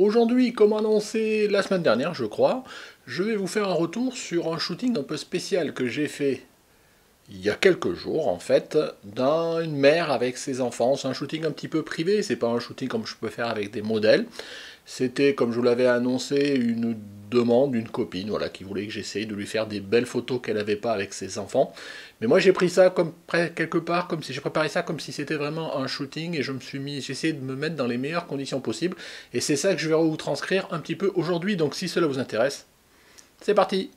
Aujourd'hui, comme annoncé la semaine dernière, je crois, je vais vous faire un retour sur un shooting un peu spécial que j'ai fait il y a quelques jours, en fait, dans une mère avec ses enfants. C'est un shooting un petit peu privé, c'est pas un shooting comme je peux faire avec des modèles. C'était, comme je vous l'avais annoncé, une demande d'une copine, voilà, qui voulait que j'essaye de lui faire des belles photos qu'elle n'avait pas avec ses enfants. Mais moi j'ai pris ça comme quelque part, comme si j'ai préparé ça comme si c'était vraiment un shooting et j'ai essayé de me mettre dans les meilleures conditions possibles. Et c'est ça que je vais vous transcrire un petit peu aujourd'hui. Donc si cela vous intéresse, c'est parti!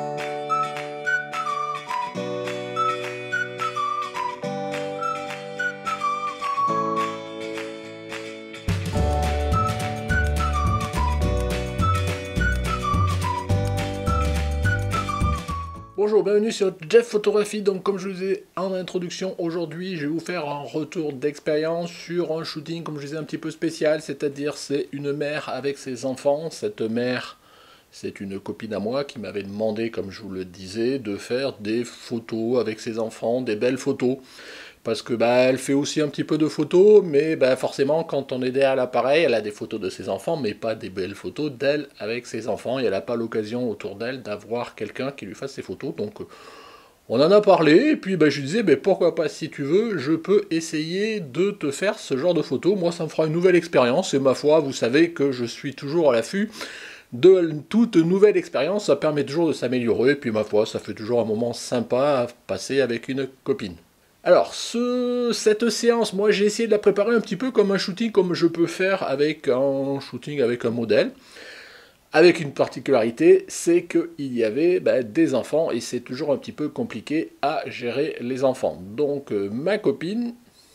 Bonjour, bienvenue sur Jeff Photographie. Donc comme je vous ai en introduction, aujourd'hui je vais vous faire un retour d'expérience sur un shooting, comme je disais, un petit peu spécial, c'est-à-dire c'est une mère avec ses enfants. Cette mère, c'est une copine à moi qui m'avait demandé, comme je vous le disais, de faire des photos avec ses enfants, des belles photos. Parce que elle fait aussi un petit peu de photos, mais forcément quand on est derrière l'appareil, elle a des photos de ses enfants, mais pas des belles photos d'elle avec ses enfants, et elle n'a pas l'occasion autour d'elle d'avoir quelqu'un qui lui fasse ses photos. Donc on en a parlé, et puis je lui disais, pourquoi pas, si tu veux, je peux essayer de te faire ce genre de photos. Moi ça me fera une nouvelle expérience, et ma foi, vous savez que je suis toujours à l'affût de toute nouvelle expérience, ça permet toujours de s'améliorer, et puis ma foi, ça fait toujours un moment sympa à passer avec une copine. Alors, cette séance, moi j'ai essayé de la préparer un petit peu comme un shooting, comme je peux faire avec un shooting avec un modèle, avec une particularité, c'est qu'il y avait des enfants, et c'est toujours un petit peu compliqué à gérer les enfants. Donc ma copine,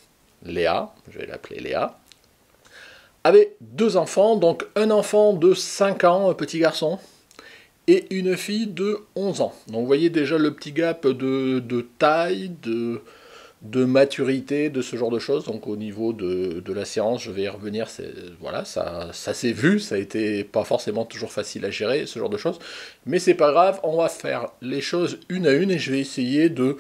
Léa, je vais l'appeler Léa, avait deux enfants, donc un enfant de 5 ans, un petit garçon, et une fille de 11 ans. Donc vous voyez déjà le petit gap de taille, de maturité, de ce genre de choses. Donc au niveau de la séance, je vais y revenir, voilà, ça s'est vu, ça a été pas forcément toujours facile à gérer, ce genre de choses, mais c'est pas grave, on va faire les choses une à une, et je vais essayer de,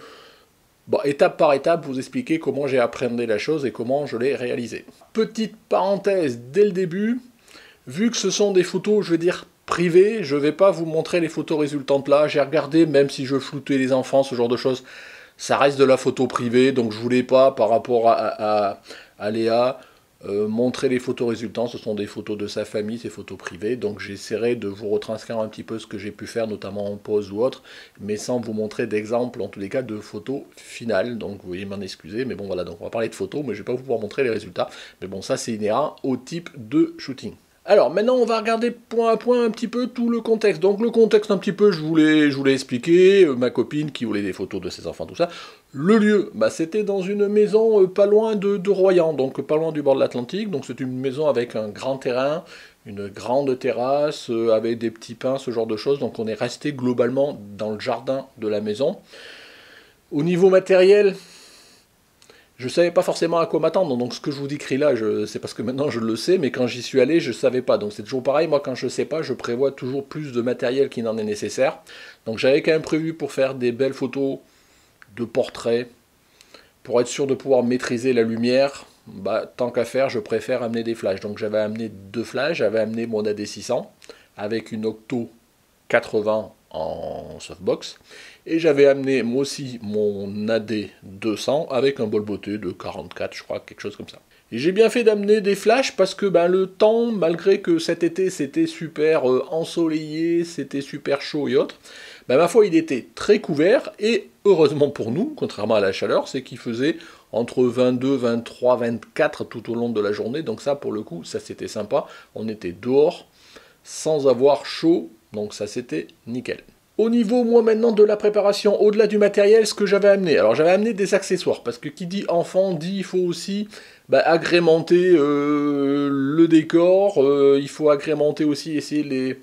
étape par étape, vous expliquer comment j'ai appréhendé la chose et comment je l'ai réalisée. Petite parenthèse dès le début, vu que ce sont des photos, je vais dire, privées, je vais pas vous montrer les photos résultantes là, j'ai regardé, même si je floutais les enfants, ce genre de choses, ça reste de la photo privée, donc je voulais pas, par rapport à Léa, montrer les photos résultants. Ce sont des photos de sa famille, ces photos privées, donc j'essaierai de vous retranscrire un petit peu ce que j'ai pu faire, notamment en pause ou autre, mais sans vous montrer d'exemple, en tous les cas, de photos finales, donc vous voyez m'en excuser, mais bon voilà, donc on va parler de photos, mais je vais pas vous pouvoir montrer les résultats, mais bon, ça c'est inhérent au type de shooting. Alors maintenant on va regarder point à point un petit peu tout le contexte. Donc le contexte un petit peu, je vous l'ai expliqué, ma copine qui voulait des photos de ses enfants, tout ça. Le lieu, c'était dans une maison pas loin de Royan, donc pas loin du bord de l'Atlantique. Donc c'est une maison avec un grand terrain, une grande terrasse, avec des petits pins, ce genre de choses. Donc on est resté globalement dans le jardin de la maison. Au niveau matériel, je ne savais pas forcément à quoi m'attendre, donc ce que je vous décris là, c'est parce que maintenant je le sais, mais quand j'y suis allé, je ne savais pas. Donc c'est toujours pareil, moi quand je ne sais pas, je prévois toujours plus de matériel qu'il n'en est nécessaire. Donc j'avais quand même prévu pour faire des belles photos de portraits, pour être sûr de pouvoir maîtriser la lumière, tant qu'à faire, je préfère amener des flashs. Donc j'avais amené deux flashs, j'avais amené mon AD600 avec une Octo 80 en softbox, et j'avais amené moi aussi mon AD200 avec un bol beauté de 44, je crois, quelque chose comme ça. Et j'ai bien fait d'amener des flashs parce que le temps, malgré que cet été c'était super ensoleillé, c'était super chaud et autres, ma foi il était très couvert, et heureusement pour nous, contrairement à la chaleur, c'est qu'il faisait entre 22, 23, 24 tout au long de la journée, donc ça pour le coup, ça c'était sympa, on était dehors sans avoir chaud, donc ça c'était nickel. Au niveau, moi maintenant, de la préparation, au-delà du matériel, ce que j'avais amené. Alors j'avais amené des accessoires, parce que qui dit enfant dit il faut aussi agrémenter le décor, il faut agrémenter aussi, essayer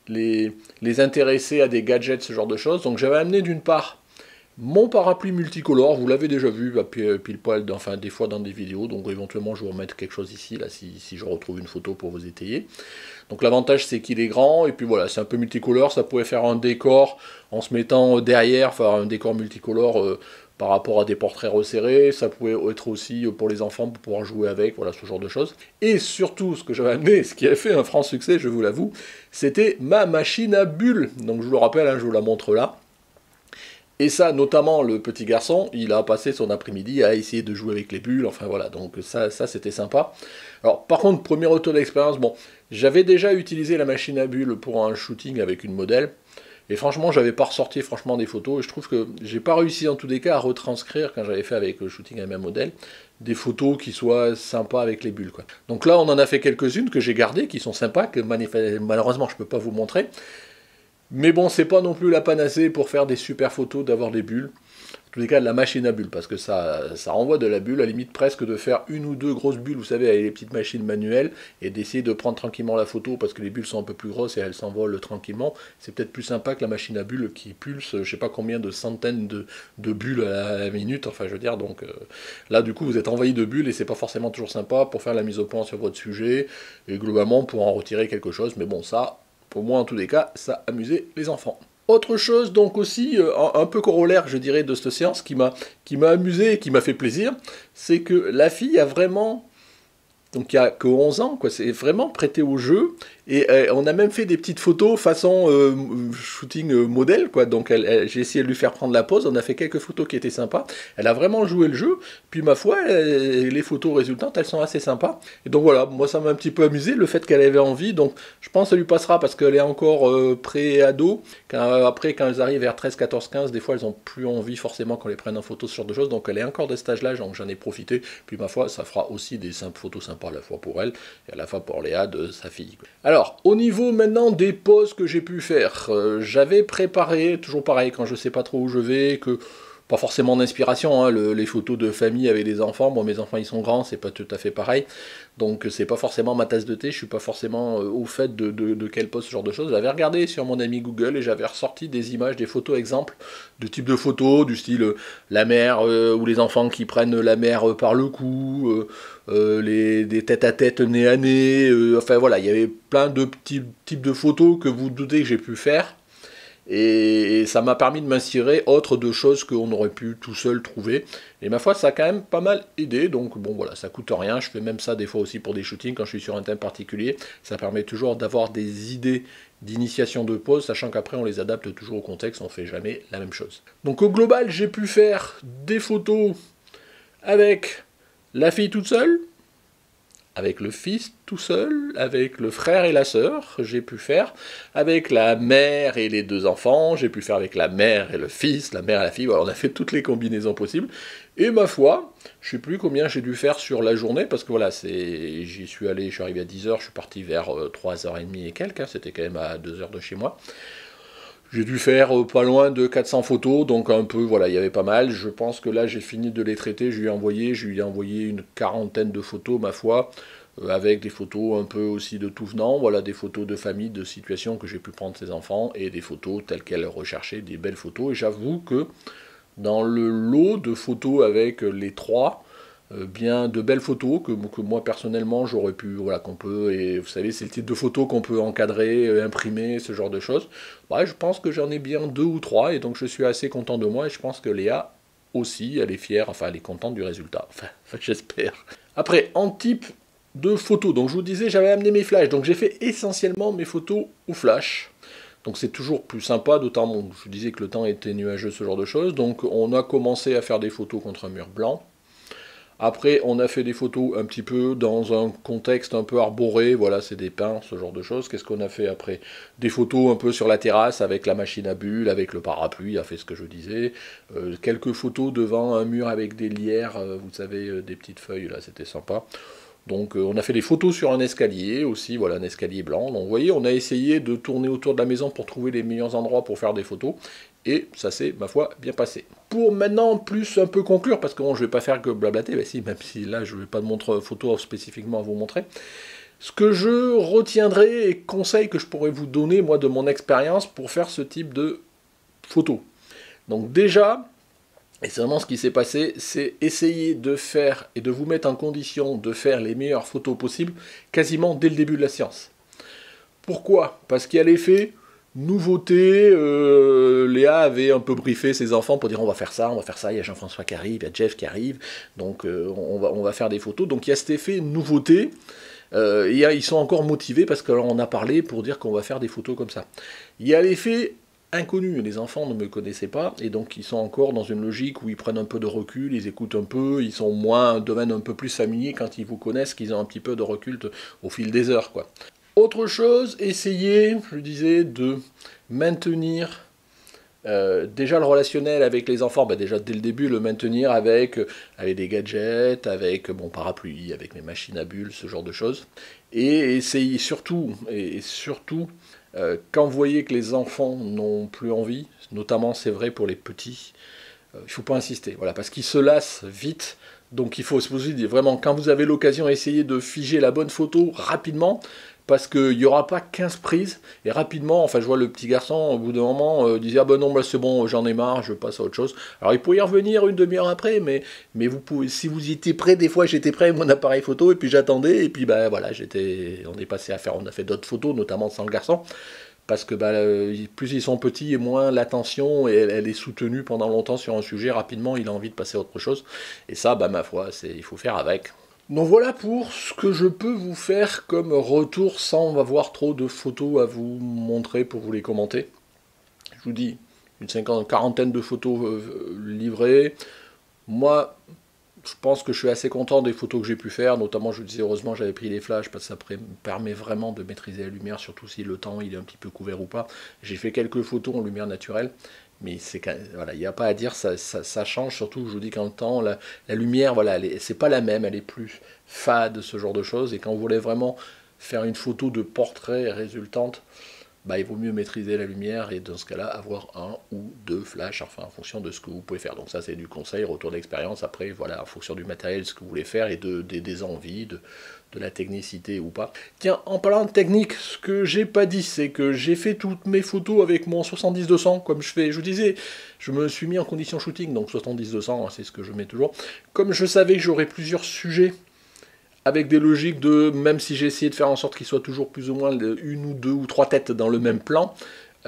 les intéresser à des gadgets, ce genre de choses. Donc j'avais amené d'une part mon parapluie multicolore, vous l'avez déjà vu pile poil, enfin des fois dans des vidéos, donc éventuellement je vais vous remettre quelque chose ici, là, si je retrouve une photo pour vous étayer. Donc l'avantage c'est qu'il est grand, et puis voilà, c'est un peu multicolore, ça pourrait faire un décor en se mettant derrière, enfin un décor multicolore par rapport à des portraits resserrés, ça pouvait être aussi pour les enfants pour pouvoir jouer avec, voilà ce genre de choses. Et surtout, ce que j'avais amené, ce qui a fait un franc succès, je vous l'avoue, c'était ma machine à bulles. Donc je vous le rappelle, hein, je vous la montre là. Et ça, notamment le petit garçon, il a passé son après-midi à essayer de jouer avec les bulles, enfin voilà, donc ça c'était sympa. Alors par contre, premier retour d'expérience, bon, j'avais déjà utilisé la machine à bulles pour un shooting avec une modèle, et franchement, j'avais pas ressorti franchement des photos, et je trouve que j'ai pas réussi en tous les cas à retranscrire, quand j'avais fait avec le shooting avec ma modèle, des photos qui soient sympas avec les bulles, quoi. Donc là, on en a fait quelques-unes que j'ai gardées, qui sont sympas, que malheureusement je peux pas vous montrer. Mais bon, c'est pas non plus la panacée pour faire des super photos, d'avoir des bulles. En tous les cas, de la machine à bulles, parce que ça renvoie de la bulle, à la limite presque de faire une ou deux grosses bulles, vous savez, avec les petites machines manuelles, et d'essayer de prendre tranquillement la photo, parce que les bulles sont un peu plus grosses et elles s'envolent tranquillement. C'est peut-être plus sympa que la machine à bulles qui pulse, je sais pas combien de centaines de bulles à la minute, enfin je veux dire, donc là du coup vous êtes envahi de bulles, et c'est pas forcément toujours sympa pour faire la mise au point sur votre sujet, et globalement pour en retirer quelque chose, mais bon ça... Pour moi, en tous les cas, ça amusait les enfants. Autre chose, donc aussi, un peu corollaire, je dirais, de cette séance qui m'a amusé et qui m'a fait plaisir, c'est que la fille a vraiment... Donc il n'y a que 11 ans, quoi, c'est vraiment prêté au jeu, et on a même fait des petites photos façon shooting modèle, quoi, donc j'ai essayé de lui faire prendre la pose, on a fait quelques photos qui étaient sympas, elle a vraiment joué le jeu, puis ma foi, les photos résultantes, elles sont assez sympas, et donc voilà, moi ça m'a un petit peu amusé, le fait qu'elle avait envie, donc je pense que ça lui passera, parce qu'elle est encore pré-ado, après quand elles arrivent vers 13, 14, 15, des fois elles n'ont plus envie forcément qu'on les prenne en photo, ce genre de choses, donc elle est encore de cet âge-là, donc j'en ai profité, puis ma foi, ça fera aussi des simples photos sympas à la fois pour elle et à la fois pour Léa de sa fille. Alors, au niveau maintenant des poses que j'ai pu faire, j'avais préparé, toujours pareil, quand je sais pas trop où je vais, que pas forcément d'inspiration, hein, les photos de famille avec des enfants, bon mes enfants ils sont grands, c'est pas tout à fait pareil, donc c'est pas forcément ma tasse de thé, je suis pas forcément au fait de quelle pose, ce genre de choses. J'avais regardé sur mon ami Google et j'avais ressorti des images, des photos exemples, de type de photos, du style la mère ou les enfants qui prennent la mère par le cou, des tête-à-tête, nez à nez, enfin voilà, il y avait plein de petits types de photos que vous doutez que j'ai pu faire. Et ça m'a permis de m'inspirer autre de choses qu'on aurait pu tout seul trouver. Et ma foi, ça a quand même pas mal aidé. Donc bon voilà, ça coûte rien. Je fais même ça des fois aussi pour des shootings quand je suis sur un thème particulier. Ça permet toujours d'avoir des idées d'initiation de pose, sachant qu'après on les adapte toujours au contexte, on fait jamais la même chose. Donc au global, j'ai pu faire des photos avec la fille toute seule, avec le fils tout seul, avec le frère et la sœur, j'ai pu faire, avec la mère et les deux enfants, j'ai pu faire avec la mère et le fils, la mère et la fille, voilà, on a fait toutes les combinaisons possibles, et ma foi, je sais plus combien j'ai dû faire sur la journée, parce que voilà, j'y suis allé, je suis arrivé à 10h, je suis parti vers 3h30 et quelques, hein, c'était quand même à 2h de chez moi. J'ai dû faire pas loin de 400 photos, donc un peu, voilà, il y avait pas mal. Je pense que là, j'ai fini de les traiter, je lui ai envoyé une quarantaine de photos, ma foi, avec des photos un peu aussi de tout venant, voilà, des photos de famille, de situations que j'ai pu prendre ses enfants, et des photos telles qu'elle recherchait, des belles photos. Et j'avoue que dans le lot de photos avec les trois, bien de belles photos que moi personnellement j'aurais pu, voilà, qu'on peut, et vous savez c'est le type de photos qu'on peut encadrer, imprimer, ce genre de choses. Ouais, je pense que j'en ai bien 2 ou 3 et donc je suis assez content de moi et je pense que Léa aussi, elle est fière, enfin elle est contente du résultat, enfin j'espère. Après, en type de photos, donc je vous disais j'avais amené mes flashs, donc j'ai fait essentiellement mes photos au flash. Donc c'est toujours plus sympa, d'autant bon, je vous disais que le temps était nuageux, ce genre de choses, donc on a commencé à faire des photos contre un mur blanc. Après, on a fait des photos un petit peu dans un contexte un peu arboré, voilà, c'est des pins, ce genre de choses. Qu'est-ce qu'on a fait après? Des photos un peu sur la terrasse avec la machine à bulles, avec le parapluie, a fait ce que je disais. Quelques photos devant un mur avec des lierres, vous savez, des petites feuilles, là, c'était sympa. Donc on a fait des photos sur un escalier aussi, voilà, un escalier blanc. Donc vous voyez, on a essayé de tourner autour de la maison pour trouver les meilleurs endroits pour faire des photos. Et ça s'est, ma foi, bien passé. Pour maintenant plus un peu conclure, parce que bon, je ne vais pas faire que blablater, si, même si là je ne vais pas de montre photo spécifiquement à vous montrer. Ce que je retiendrai et conseil que je pourrais vous donner, moi, de mon expérience pour faire ce type de photos. Donc déjà, et c'est vraiment ce qui s'est passé, c'est essayer de faire et de vous mettre en condition de faire les meilleures photos possibles quasiment dès le début de la séance. Pourquoi? Parce qu'il y a l'effet Nouveauté, Léa avait un peu briefé ses enfants pour dire on va faire ça, il y a Jean-François qui arrive, il y a Jeff qui arrive, donc on va faire des photos. Donc il y a cet effet nouveauté, et ils sont encore motivés parce qu'on a parlé pour dire qu'on va faire des photos comme ça. Il y a l'effet inconnu, les enfants ne me connaissaient pas, et donc ils sont encore dans une logique où ils prennent un peu de recul, ils écoutent un peu, ils sont moins un domaine un peu plus familier quand ils vous connaissent, qu'ils ont un petit peu de recul au fil des heures, quoi. Autre chose, essayez, je disais, de maintenir déjà le relationnel avec les enfants, déjà dès le début, le maintenir avec des gadgets, avec bon parapluie, avec mes machines à bulles, ce genre de choses. Et essayez surtout, quand vous voyez que les enfants n'ont plus envie, notamment c'est vrai pour les petits, il ne faut pas insister, voilà, parce qu'ils se lassent vite. Donc il faut se poser vraiment, quand vous avez l'occasion, essayez de figer la bonne photo rapidement, parce qu'il n'y aura pas 15 prises, et rapidement, enfin je vois le petit garçon, au bout d'un moment, disait « Ah ben non, bah c'est bon, j'en ai marre, je passe à autre chose ». Alors il peut y revenir une demi-heure après, mais vous pouvez, si vous y étiez prêt, des fois j'étais prêt avec mon appareil photo, et puis j'attendais, et puis bah voilà, on est passé à faire, on a fait d'autres photos, notamment sans le garçon, parce que plus ils sont petits, et moins l'attention, elle est soutenue pendant longtemps sur un sujet, rapidement il a envie de passer à autre chose, et ça, ma foi, il faut faire avec. Donc voilà pour ce que je peux vous faire comme retour sans avoir trop de photos à vous montrer pour vous les commenter. Je vous dis, une quarantaine de photos livrées. Moi, je pense que je suis assez content des photos que j'ai pu faire, notamment je vous disais heureusement j'avais pris les flashs parce que ça permet vraiment de maîtriser la lumière, surtout si le temps il est un petit peu couvert ou pas. J'ai fait quelques photos en lumière naturelle, mais voilà, il n'y a pas à dire, ça change, surtout je vous dis qu'en temps, la lumière, voilà, c'est pas la même, elle est plus fade, ce genre de choses, et quand vous voulez vraiment faire une photo de portrait résultante, il vaut mieux maîtriser la lumière et dans ce cas-là avoir un ou deux flashs, enfin en fonction de ce que vous pouvez faire. Donc ça c'est du conseil, retour d'expérience, après voilà, en fonction du matériel, ce que vous voulez faire et des envies, de la technicité ou pas. Tiens, en parlant de technique, ce que j'ai pas dit, c'est que j'ai fait toutes mes photos avec mon 70-200, comme je vous disais, je me suis mis en condition shooting, donc 70-200, c'est ce que je mets toujours. Comme je savais que j'aurais plusieurs sujets, avec des logiques de, même si j'ai essayé de faire en sorte qu'il soit toujours plus ou moins une ou deux ou trois têtes dans le même plan,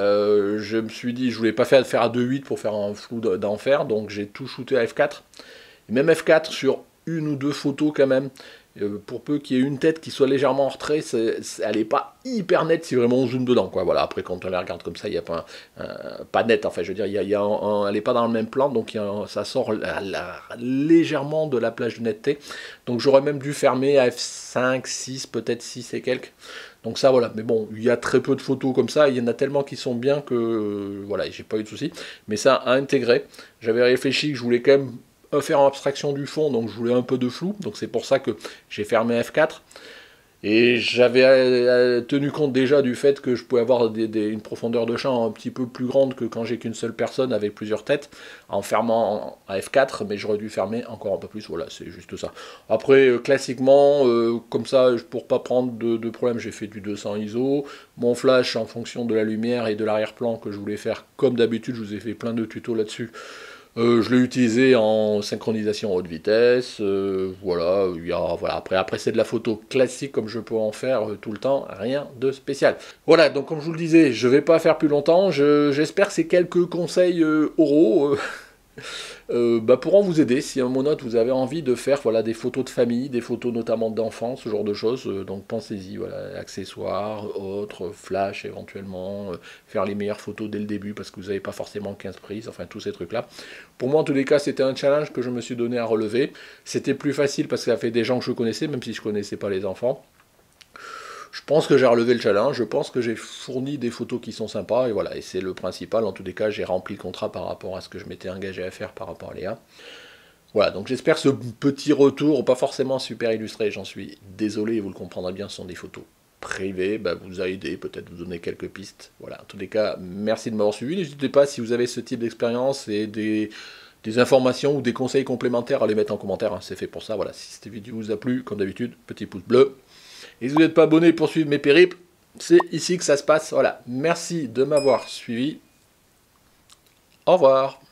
je me suis dit, je voulais pas faire à 2.8 pour faire un flou d'enfer, donc j'ai tout shooté à f4, et même f4 sur une ou deux photos quand même, pour peu qu'il y ait une tête qui soit légèrement en retrait, elle n'est pas hyper nette si vraiment on zoome dedans, quoi. Voilà, après quand on la regarde comme ça, il n'y a pas net, enfin je veux dire, elle n'est pas dans le même plan, donc ça sort légèrement de la plage de netteté, donc j'aurais même dû fermer à f5, 6, peut-être 6 et quelques, donc ça voilà, mais bon, il y a très peu de photos comme ça, il y en a tellement qui sont bien que voilà, j'ai pas eu de soucis, mais ça à intégrer, j'avais réfléchi que je voulais quand même faire en abstraction du fond, donc je voulais un peu de flou, donc c'est pour ça que j'ai fermé F4, et j'avais tenu compte déjà du fait que je pouvais avoir une profondeur de champ un petit peu plus grande que quand j'ai qu'une seule personne avec plusieurs têtes, en fermant à F4, mais j'aurais dû fermer encore un peu plus, voilà, c'est juste ça. Après, classiquement, comme ça, pour pas prendre de problème, j'ai fait du 200 ISO, mon flash en fonction de la lumière et de l'arrière-plan que je voulais faire, comme d'habitude, je vous ai fait plein de tutos là-dessus. Je l'ai utilisé en synchronisation haute vitesse, voilà, après c'est de la photo classique comme je peux en faire tout le temps, rien de spécial. Voilà, donc comme je vous le disais, je ne vais pas faire plus longtemps, j'espère que ces quelques conseils oraux pourront vous aider si à un moment vous avez envie de faire des photos de famille, des photos notamment d'enfants, ce genre de choses, donc pensez-y, voilà, accessoires, autres, flash éventuellement, faire les meilleures photos dès le début parce que vous n'avez pas forcément 15 prises, enfin tous ces trucs là. Pour moi en tous les cas c'était un challenge que je me suis donné à relever, c'était plus facile parce que ça fait des gens que je connaissais, même si je ne connaissais pas les enfants. Je pense que j'ai relevé le challenge, je pense que j'ai fourni des photos qui sont sympas, et voilà, et c'est le principal, en tous les cas, j'ai rempli le contrat par rapport à ce que je m'étais engagé à faire par rapport à Léa. Voilà, donc j'espère que ce petit retour, pas forcément super illustré, j'en suis désolé, vous le comprendrez bien, ce sont des photos privées, vous a aidé, peut-être vous donner quelques pistes. Voilà, en tous les cas, merci de m'avoir suivi, n'hésitez pas si vous avez ce type d'expérience et des informations ou des conseils complémentaires à les mettre en commentaire, hein, c'est fait pour ça, voilà, si cette vidéo vous a plu, comme d'habitude, petit pouce bleu. Et si vous n'êtes pas abonné pour suivre mes périples, c'est ici que ça se passe. Voilà, merci de m'avoir suivi. Au revoir.